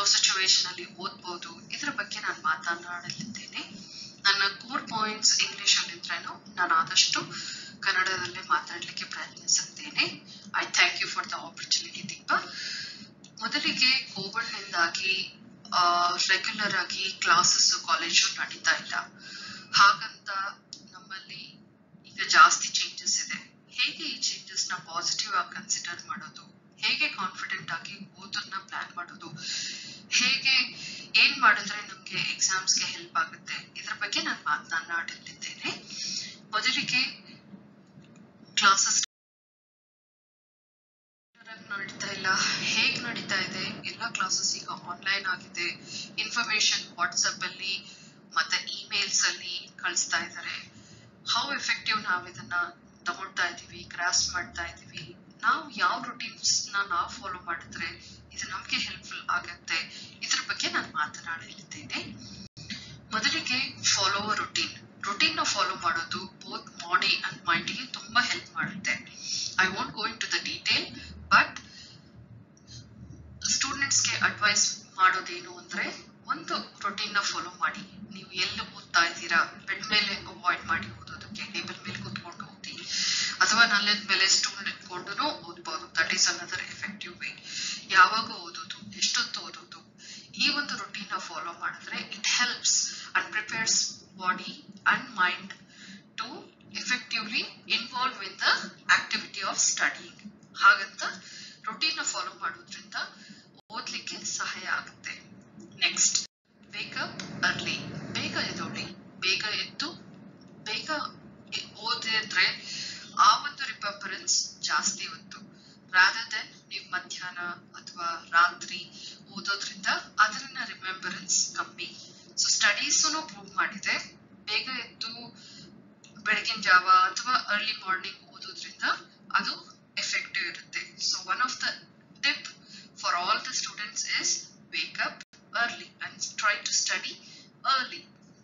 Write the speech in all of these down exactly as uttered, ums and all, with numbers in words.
Situation ಅಲ್ಲಿ ಓದ್ಬೋದು, ಇದರ ಬಗ್ಗೆ ನಾನು ಮಾತನಾಡಲಿದ್ದೇನೆ. ನನ್ನ ಕೋರ್ ಪಾಯಿಂಟ್ಸ್ ಇಂಗ್ಲಿಷ್ ಅಲ್ಲಿ ಇದ್ರೇನು ನಾನು ಆದಷ್ಟು ಕನ್ನಡದಲ್ಲೇ ಮಾತಾಡಲಿಕ್ಕೆ ಪ್ರಯತ್ನಿಸುತ್ತೇನೆ. I thank you for the opportunity Deepa. ಮೊದಲಿಗೆ ಕೋವಿಡ್ ನಿಂದಾಗಿ ರೆಗ್ಯುಲರ್ ಆಗಿ ಕ್ಲಾಸಸ್ ಕಾಲೇಜು ನಡೀತಾ ಇಲ್ಲ. ಹಾಗಂತ ನಮ್ಮಲ್ಲಿ ಈಗ ಜಾಸ್ತಿ ಚೇಂಜಸ್ ಇದೆ. ಹೇಗೆ ಈ ಚೇಂಜಸ್ ನ ಪಾಸಿಟಿವ್ ಆಗಿ ಕನ್ಸಿಡರ್ ಮಾಡೋದು, ಹೇಗೆ ಕಾನ್ಫಿಡೆಂಟ್ ಆಗಿ ಓದನ್ನ ಪ್ಲಾನ್ ಮಾಡೋದು, ಹೇಗೆ ಏನ್ ಮಾಡಿದ್ರೆ ನಮ್ಗೆ ಎಕ್ಸಾಮ್ಸ್ಗೆ ಹೆಲ್ಪ್ ಆಗುತ್ತೆ, ಇದ್ರ ಬಗ್ಗೆ ನಾನು ಮಾತನಾಡಲಿದ್ದೇನೆ. ಮೊದಲಿಗೆ ಕ್ಲಾಸಸ್ ನಡೀತಾ ಇಲ್ಲ, ಹೇಗ್ ನಡೀತಾ ಇದೆ? ಎಲ್ಲ ಕ್ಲಾಸಸ್ ಈಗ ಆನ್ಲೈನ್ ಆಗಿದೆ. ಇನ್ಫಾರ್ಮೇಶನ್ ವಾಟ್ಸ್ಆಪ್ ಅಲ್ಲಿ ಮತ್ತೆ ಇಮೇಲ್ಸ್ ಅಲ್ಲಿ ಕಳಿಸ್ತಾ ಇದ್ದಾರೆ. ಹೌ ಎಫೆಕ್ಟಿವ್ ನಾವ್ ಇದನ್ನ ತಗೊಳ್ತಾ ಇದೀವಿ, ಗ್ರಾಸ್ ಮಾಡ್ತಾ ಇದೀವಿ, ನಾವು ಯಾವ ರೂಟೀನ್ಸ್ ನ ನಾವು ಫಾಲೋ ಮಾಡಿದ್ರೆ ಇದು ನಮ್ಗೆ ಹೆಲ್ಪ್ಫುಲ್ ಆಗತ್ತೆ, ಇದ್ರ ಬಗ್ಗೆ ನಾನು ಮಾತನಾಡಲಿದ್ದೇನೆ. ಮೊದಲಿಗೆ ಫಾಲೋ ಅ ರುಟೀನ್. ರುಟೀನ್ ನ ಫಾಲೋ ಮಾಡೋದು ಬೋತ್ ಬಾಡಿ ಅಂಡ್ ಮೈಂಡ್ ಗೆ ತುಂಬಾ ಹೆಲ್ಪ್ ಮಾಡುತ್ತೆ. I want go into the detail, but students ಗೆ ಅಡ್ವೈಸ್ ಮಾಡೋದೇನು ಅಂದ್ರೆ, ಒಂದು ರುಟೀನ್ ನ ಫಾಲೋ ಮಾಡಿ. ನೀವು ಎಲ್ಲಿ ಓದ್ತಾ ಇದ್ದೀರಾ, ಬೆಡ್ ಮೇಲೆ ಅವಾಯ್ಡ್ ಮಾಡಿ ಓದೋದಕ್ಕೆ, ಟೇಬಲ್ ಮೇಲೆ ಕೂತ್ಕೊಂಡು ಓದಿ, ಅಥವಾ ನೆಲದ ಮೇಲೆ ಸ್ಟೂಲ್ ಇಟ್ಕೊಂಡು ಓದ್ಬೋದು. That is another effective way. ಯಾವಾಗ ಓದೋದು, ಎಷ್ಟೊತ್ತು ಓದೋದು, ಈ ಒಂದು ರುಟೀನ್ ನ ಫಾಲೋ ಮಾಡಿದ್ರೆ it helps and prepares body and mind to effectively involve in the activity of studying. ಹಾಗಂತ ರುಟೀನ್ ನ ಫಾಲೋ ಮಾಡೋದ್ರಿಂದ ಓದ್ಲಿಕ್ಕೆ ಸಹಾಯ ಆಗುತ್ತೆ. Next, wake up early. ಬೇಗ ಎದ್ದೋಳಿ. ಬೇಗ ಎದ್ದು ಬೇಗ ಓದಿದ್ರೆ ಆ ಒಂದು ರಿಪಂಬರೆನ್ಸ್ ಜಾಸ್ತಿ ಹೊತ್ತು, ರಾದರ್ ದೆನ್ ನೀವು ಮಧ್ಯಾಹ್ನ ಅಥವಾ ರಾತ್ರಿ ಓದೋದ್ರಿಂದ ಅದನ್ನ ರಿಮೆಂಬರೆನ್ಸ್ ಕಮ್ಮಿ. ಸೊ ಸ್ಟಡೀಸು ಪ್ರೂವ್ ಮಾಡಿದೆ, ಬೇಗ ಎದ್ದು ಬೆಳಗಿನ ಜಾವ ಅಥವಾ ಅರ್ಲಿ ಮಾರ್ನಿಂಗ್ ಓದೋದ್ರಿಂದ ಅದು ಎಫೆಕ್ಟಿವ್ ಇರುತ್ತೆ. So one of the tip for all the students is wake up early and try to study early.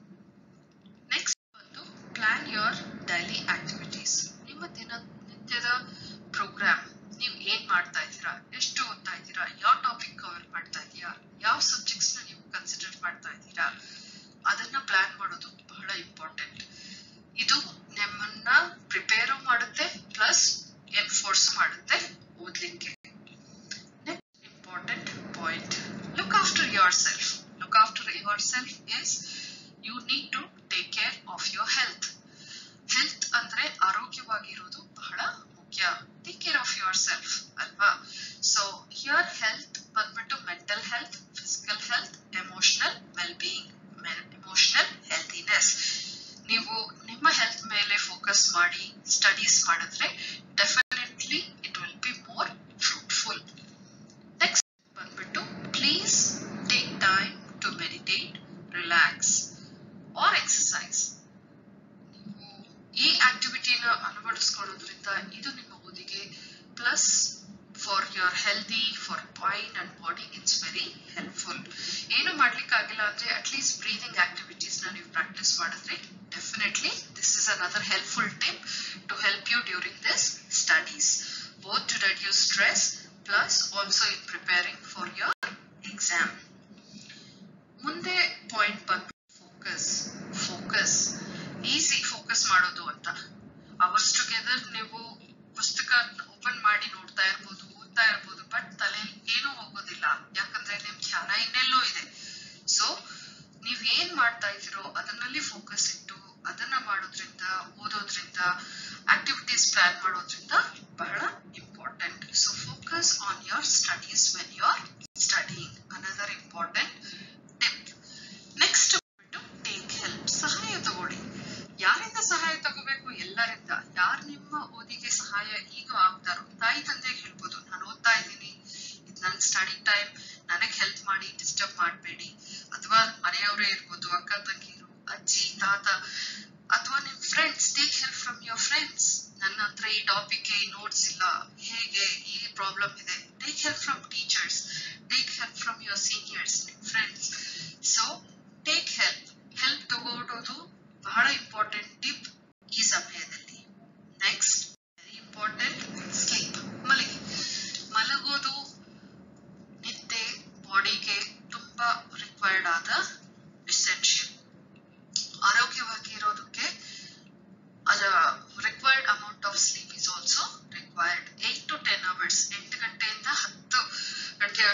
Next, ಬಂದು ಪ್ಲಾನ್ ಯೋರ್ ಡೈಲಿ ಆಕ್ಟಿವಿಟೀಸ್. ನಿಮ್ಮ ದಿನನಿತ್ಯದ ಪ್ರೋಗ್ರಾಮ್, ನೀವು ಏನ್ ಮಾಡ್ತಾ ಇದ್ದೀರಾ, ಎಷ್ಟು ಓದ್ತಾ ಇದ್ದೀರಾ, ಯಾವ ಟಾಪಿಕ್ ಕವರ್ ಮಾಡ್ತಾ ಇದೀರಾ, ಯಾವ ಸಬ್ಜೆಕ್ಟ್ಸ್ ನ ನೀವು ಕನ್ಸಿಡರ್ ಮಾಡ್ತಾ ಇದ್ದೀರಾ, ಅದನ್ನ ಪ್ಲಾನ್ ಮಾಡೋದು ಬಹಳ ಇಂಪಾರ್ಟೆಂಟ್. ಇದು ನಿಮ್ಮನ್ನ ಪ್ರಿಪೇರ್ ಮಾಡುತ್ತೆ, ಪ್ಲಸ್ ಎನ್ಫೋರ್ಸ್ ಮಾಡುತ್ತೆ ಓದ್ಲಿಕ್ಕೆ. Next important point, look after yourself. Look after yourself is you need to take care of your health. Health ಅಂದ್ರೆ ಆರೋಗ್ಯವಾಗಿರೋದು ಬಹಳ ಮುಖ್ಯ. Take care of yourself ಅಲ್ವಾ? So here health ಬಂದ್ಬಿಟ್ಟು mental health, physical health, emotional well being, emotional healthiness. ನೀವು ನಿಮ್ಮ health ಮೇಲೆ focus ಮಾಡಿ studies ಮಾಡಿದ್ರೆ definitely it will be more fruitful. Next ಬಂದ್ಬಿಟ್ಟು, please take time to meditate, relax or exercise. ನೀವು ಈ ಆಕ್ಟಿವಿಟಿನ ಅಳವಡಿಸ್ಕೊಳ್ಳೋದ್ರಿಂದ ಇದು ನಿಮ್ಮ ಓದಿಗೆ plus for your healthy, for mind and body it's very helpful. ಏನು ಮಾಡ್ಲಿಕ್ಕಾಗಿಲ್ಲ ಅಂದ್ರೆ ಅಟ್ಲೀಸ್ಟ್ ಬ್ರೀದಿಂಗ್ ಆಕ್ಟಿವಿಟೀಸ್ ನ ನೀವು ಪ್ರಾಕ್ಟೀಸ್ ಮಾಡಿದ್ರೆ definitely this is another helpful tip to help you during this studies, both to reduce stress plus also in preparing for your exam. ಮುಂದೆ point ಬಂದು focus. Focus easy focus ಮಾಡೋದು ಅಂತ. Hours together ನೀವು ಪುಸ್ತಕ open ಮಾಡಿ ನೋಡ್ತಾ ಇರ್ಬೋದು, ಓದ್ತಾ ಇರ್ಬೋದು, ಬಟ್ ತಲೆಯಲ್ಲಿ ಏನೂ ಹೋಗೋದಿಲ್ಲ, ಯಾಕಂದ್ರೆ ನಿಮ್ ಧ್ಯಾನ ಇನ್ನೆಲ್ಲೋ ಇದೆ. ಸೊ ನೀವ್ ಏನ್ ಮಾಡ್ತಾ ಇದ್ದೀರೋ ಅದನ್ನಲ್ಲಿ ಫೋಕಸ್ ಇಟ್ಟು ಅದನ್ನ ಮಾಡೋದ್ರಿಂದ, ಓದೋದ್ರಿಂದ, ಆಕ್ಟಿವಿಟೀಸ್ ಪ್ಲಾನ್ ಮಾಡೋದ್ರಿಂದ ಬಹಳ important. So focus on your studies when you are studying, another important tip. Next take help. ಸಹಾಯ ತಗೊಳ್ಳಿ. ಯಾರಿಂದ ಸಹಾಯ ತಗೋಬೇಕು? ಎಲ್ಲರಿಂದ. ಯಾರು ನಿಮ್ಮ ಓದಿಗೆ ಸಹಾಯ ಈಗ ಆಗ್ತಾರೋ, ತಾಯಿ ತಂದೆಗೆ ಹೇಳ್ಬೋದು, ನಾನು ಓದ್ತಾ ಇದ್ದೀನಿ, ಇದು ನನ್ನ ಸ್ಟಡಿ ಟೈಮ್, ನನಗ್ ಹೆಲ್ಪ್ ಮಾಡಿ, ಡಿಸ್ಟರ್ಬ್ ಮಾಡಬೇಡಿ. ಅಥವಾ ಮನೆಯವರೇ ಇರ್ಬೋದು, ಅಕ್ಕ ತಂಗಿರು, ಅಜ್ಜಿ, ತಾತ, ಅಥವಾ ನಿಮ್ friends. Take help from your friends. ನನ್ನ ಹತ್ರ ಈ ಟಾಪಿಕ್ ನೋಟ್ಸ್ ಇಲ್ಲ, ಹೇಗೆ ಈ ಪ್ರಾಬ್ಲಮ್ ಇದೆ. Take help from teachers, take help from your seniors, ನಿಮ್ friends. So take help. Help ತಗೊಳ್ಳೋದು ಬಹಳ ಇಂಪಾರ್ಟೆಂಟ್ ಟಿಪ್ ಈ ಸಮಯದಲ್ಲಿ. Next very important, sleep. ಮಲಗಿ. ಮಲಗೋದು ನಿದ್ದೆ ಬಾಡಿಗೆ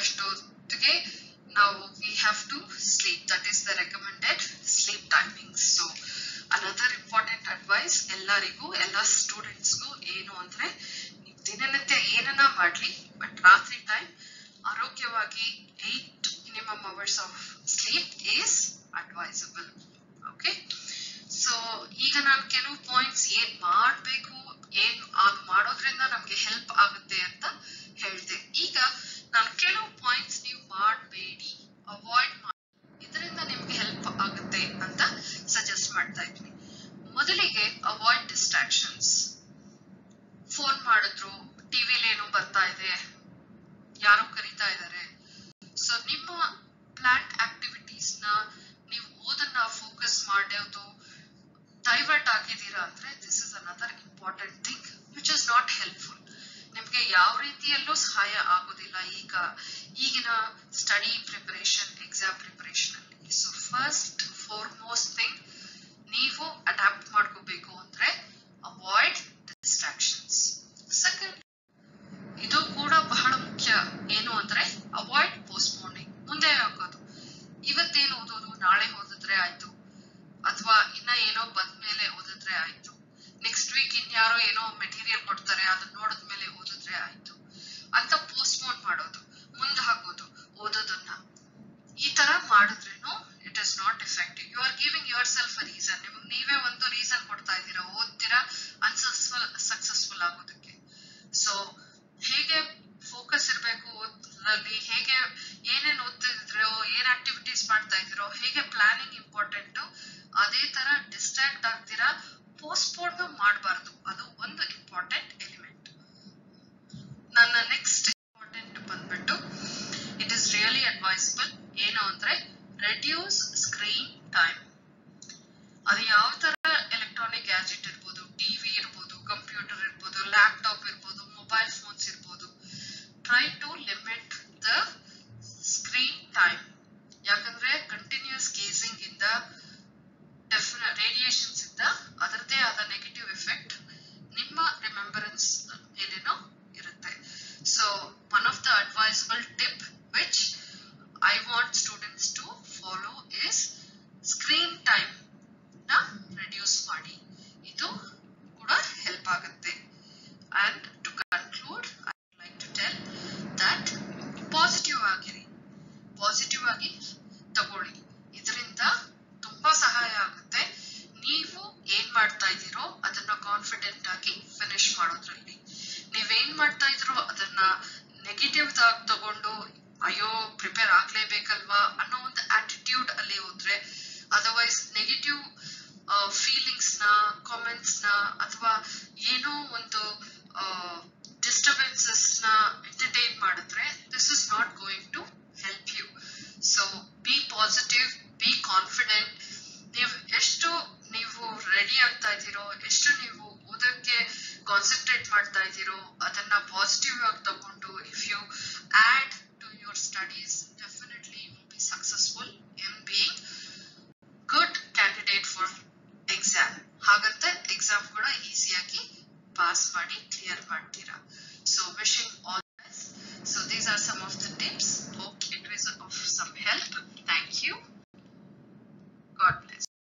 ಅಷ್ಟೊತ್ತಿಗೆ ನಾವು we have to sleep. That is the recommended sleep timings. So another important advice ಎಲ್ಲರಿಗೂ, ಎಲ್ಲ ಸ್ಟೂಡೆಂಟ್ಸ್ಗೂ ಏನು ಅಂದ್ರೆ, ನೀವು ದಿನನಿತ್ಯ ಏನನ್ನ ಮಾಡ್ಲಿ ಬಟ್ ರಾತ್ರಿ ಟೈಮ್ ಆರೋಗ್ಯವಾಗಿ eight minimum hours of sleep is advisable. Okay, so ಈಗ ನಾನು ಕೆಲವು ಪಾಯಿಂಟ್ಸ್ ಏನ್ ಮಾಡ್ಬೇಕು, ಏನ್ ಆಗ್ ಮಾಡೋದ್ರಿಂದ ನಮ್ಗೆ ಹೆಲ್ಪ್ ಆಗುತ್ತೆ ಅಂತ ಹೇಳ್ದೆ. ಈಗ ನಾನು ಕೆಲವು ಪಾಯಿಂಟ್ಸ್ ನೀವು ಮಾಡಬೇಡಿ, ಅವಾಯ್ಡ್ ಮಾಡಿ, ಇದರಿಂದ ನಿಮ್ಗೆ ಹೆಲ್ಪ್ ಆಗುತ್ತೆ ಅಂತ ಸಜೆಸ್ಟ್ ಮಾಡ್ತಾ ಇದ್ದೀನಿ. ಮೊದಲಿಗೆ ಅವಾಯ್ಡ್ ಡಿಸ್ಟ್ರಾಕ್ಷನ್ಸ್. ಫೋನ್ ಮಾಡಿದ್ರು, ಟಿವಿಲಿ ಏನೋ ಬರ್ತಾ ಇದೆ, ಯಾರೋ ಕರೀತಾ ಇದ್ದಾರೆ. ಸೊ ನಿಮ್ಮ ಪ್ಲಾಂಟ್ ಆಕ್ಟಿವಿಟೀಸ್ ನ, ನೀವು ಓದನ್ನ ಫೋಕಸ್ ಮಾಡೋದು ಡೈವರ್ಟ್ ಆಗಿದ್ದೀರಾ ಅಂದ್ರೆ this is another important thing which is not helpful. ನಿಮ್ಗೆ ಯಾವ ರೀತಿಯಲ್ಲೂ ಸಹಾಯ ಆಗೋದಿಲ್ಲ ಈಗ ಈಗಿನ ಸ್ಟಡಿ ಪ್ರಿಪರೇಷನ್, ಎಕ್ಸಾಮ್ ಪ್ರಿಪರೇಷನ್ ಅಲ್ಲಿ. ಸೊ ಫಸ್ಟ್ ಫಾರ್ಮೋಸ್ಟ್ ಥಿಂಗ್ ನೀವು ಅಡಾಪ್ಟ್ ಮಾಡ್ಕೋಬೇಕು ಅಂದ್ರೆ ಅವಾಯ್ಡ್ ಡಿಸ್ಟ್ರಾಕ್ಷನ್ಸ್. ಸೆಕೆಂಡ್, ಇದು ಕೂಡ ಬಹಳ ಮುಖ್ಯ, ಏನು ಅಂದ್ರೆ ಅವಾಯ್ಡ್ ಪೋಸ್ಟ್ಪೋನಿಂಗ್. ಮುಂದೆ ಹಾಕೋದು, ಇವತ್ತೇನು ಓದೋದು, ನಾಳೆ ಓದಿದ್ರೆ ಆಯ್ತು, ಅಥವಾ ಇನ್ನ ಏನೋ ಬಂದ್ಮೇಲೆ ಓದಿದ್ರೆ ಆಯ್ತು, ನೆಕ್ಸ್ಟ್ ವೀಕ್ ಇನ್ಯಾರೋ ಏನೋ ಮೆಟೀರಿಯಲ್ ಕೊಡ್ತಾರೆ ಅದನ್ನ ನೋಡಿದ್ಮೇಲೆ ಓದಿದ್ರೆ ಆಯ್ತು ಅಂತ ಪೋಸ್ಟ್ಪೋನ್ ಮಾಡೋದು, ಮುಂದೆ ಹಾಕೋದು ಓದೋದನ್ನ. ಈ ತರ ಮಾಡಿದ್ರೇನು it is not effective. You are giving yourself a reason. ನಿಮಗೆ ನೀವೇ ಒಂದು ರೀಸನ್ ಕೊಡ್ತಾ ಇದ್ದೀರಾ ಓದ್ತೀರಾ ಅನ್ಸಸ್ಫುಲ್ ಸಕ್ಸಸ್ಫುಲ್ ಆಗೋದಕ್ಕೆ. ಸೊ ಹೇಗೆ ಫೋಕಸ್ ಇರಬೇಕು ಓದ್ರಲ್ಲಿ, ಹೇಗೆ ಏನೇನ್ ಓದ್ತಿದ್ರೋ, ಏನ್ ಆಕ್ಟಿವಿಟೀಸ್ ಮಾಡ್ತಾ ಇದ್ದೀರೋ, ಹೇಗೆ ಪ್ಲಾನಿಂಗ್ ಇಂಪಾರ್ಟೆಂಟ್, ಅದೇ ತರ ಡಿಸ್ಟ್ರಾಕ್ಟ್ ಆಗ್ತೀರಾ ಪೋಸ್ಟ್ಪೋನ್ ಮಾಡಬಾರ್ದು. ಅದು ಒಂದು ಇಂಪಾರ್ಟೆಂಟ್ ಎಲಿಮೆಂಟ್. ನನ್ನ ನೆಕ್ಸ್ಟ್ ಇಂಪಾರ್ಟೆಂಟ್ ಬಂದ್ಬಿಟ್ಟು ಇಟ್ ಇಸ್ ರಿಯಲಿ ಅಡ್ವೈಸಬಲ್, ಏನು ಅಂದ್ರೆ ರೆಡ್ಯೂಸ್ ಸ್ಕ್ರೀನ್ ಟೈಮ್. ಅದು ಯಾವ ತರ ಎಲೆಕ್ಟ್ರಾನಿಕ್ ಗ್ಯಾಜೆಟ್ ಇರ್ಬೋದು, ಟಿವಿ ಇರ್ಬೋದು, ಕಂಪ್ಯೂಟರ್ ಇರ್ಬೋದು, ಲ್ಯಾಪ್ಟಾಪ್ ಇರ್ಬೋದು, ಮೊಬೈಲ್ ಫೋನ್ಸ್ ಇರ್ಬೋದು, try to limit the screen time. ಯಾಕಂದ್ರೆ ಕಂಟಿನ್ಯೂಸ್ ಗೇಸಿಂಗ್ ಇಂದ, ರೇಡಿಯೇಷನ್ಸ್ ಇಂದ ಅದರದೇ ಆದ ನೆಗೆಟಿವ್ ಎಫೆಕ್ಟ್ ನಿಮ್ಮ ರಿಮೆಂಬರೆನ್ಸ್ ಮೇಲೇನೋ ಇರುತ್ತೆ. So one of the advisable tip which I want students to follow is screen time ನ ರೆಡ್ಯೂಸ್ ಮಾಡಿ. ಇದು ಕೂಡ ಹೆಲ್ಪ್ ಆಗುತ್ತೆ. And to conclude, I would like to tell that positive ಆಗಿರಿ, ಪಾಸಿಟಿವ್ ಆಗಿ ತಗೊಳ್ಳಿ. ಇದರಿಂದ ತುಂಬಾ ಸಹಾಯ ಆಗುತ್ತೆ ನೀವು ಏನ್ ಮಾಡ್ತಾ ಇದ್ದೀರೋ ಅದನ್ನ ಕಾನ್ಫಿಡೆಂಟ್ ಆಗಿ ಫಿನಿಶ್ ಮಾಡೋದ್ರಲ್ಲಿ. ನೀವೇನ್ ಮಾಡ್ತಾ ಇದ್ರೋ ಅದನ್ನ ನೆಗೆಟಿವ್ ಆಗಿ ತಗೊಂಡು ಅಯ್ಯೋ ಪ್ರಿಪೇರ್ ಆಗ್ಲೇಬೇಕಲ್ವಾ ಅನ್ನೋ ಒಂದು ಆಟಿಟ್ಯೂಡ್ ಅಲ್ಲಿ ಹೋದ್ರೆ, ಅದರ್ವೈಸ್ ನೆಗೆಟಿವ್ ಫೀಲಿಂಗ್ಸ್ ನ, ಕಾಮೆಂಟ್ಸ್ ನ, ಅಥವಾ ಏನೋ ಒಂದು ಡಿಸ್ಟರ್ಬೆನ್ಸಸ್ ನ ಎಂಟರ್ಟೈನ್ ಮಾಡಿದ್ರೆ this is not going to help you. So be positive, be confident. ನೀವು ಎಷ್ಟು ನೀವು ರೆಡಿ ಆಗ್ತಾ ಇದ್ದೀರೋ, ಎಷ್ಟು ನೀವು ಓದಕ್ಕೆ ಕಾನ್ಸಂಟ್ರೇಟ್ ಮಾಡ್ತಾ ಇದ್ದೀರೋ ಅದನ್ನ ಪಾಸಿಟಿವ್ ಆಗಿ ತಗೊಂಡು if you add to your studies definitely you will be successful in being good candidate for exam. ಹಾಗಂತ ಎಕ್ಸಾಮ್ ಕೂಡ ಈಸಿಯಾಗಿ ಪಾಸ್ ಮಾಡಿ ಕ್ಲಿಯರ್ ಮಾಡ್ತೀರಾ. So wishing all